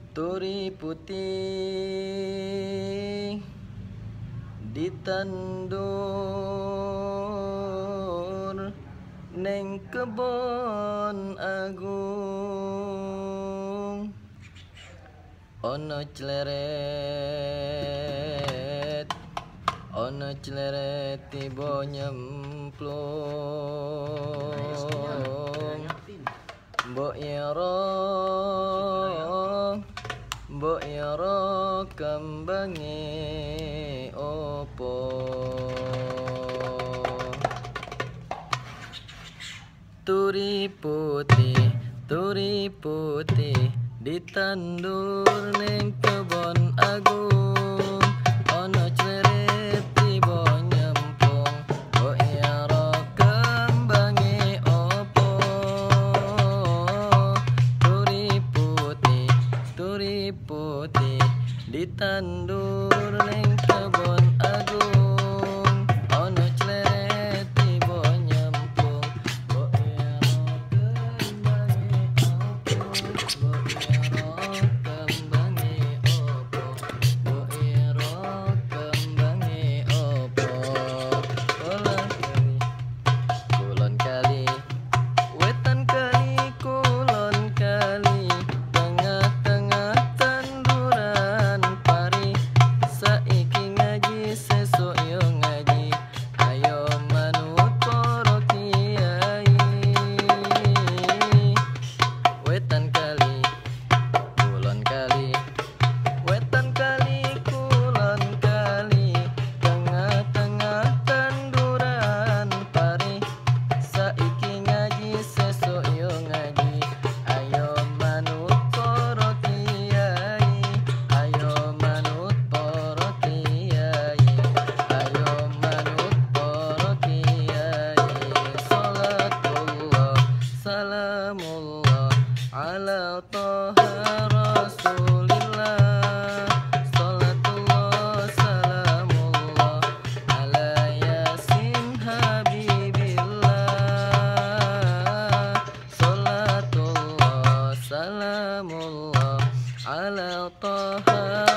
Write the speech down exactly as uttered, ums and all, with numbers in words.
Turi putih ditandur neng kebon agung, ono cleret, ono cleret tiba nyemplung. Mbok yaro, mbok yaro kembange opo. Turi putih, turi putih ditandur ning kebon agung, ono cleret tiba nyemplung. Mbok yaro kembange opo. Turi putih, turi putih ditandur ning kebon agung, ono cleret tiba nyemplung. Mbok yaro kembange opo, mbok yaro kembange opo, mbok yaro kembange opo. Kulon kali, wetan kali, kulon kali, tengah-tengah tanduran pari. Saiki ngaji, sesuk yo ngaji, ayo manut para kiai. Wetan kali, kulon kali, wetan kali, kulon kali, tengah-tengah tanduran pari. Saiki ngaji, sesuk yo ngaji, ayo manut para kiai, ayo manut para kiai, ayo manut para kiai. Salatullah, salamullah ala toha rasulillah. Salatullah, salamullah ala yasin habibillah. Salatullah, salamullah ala toha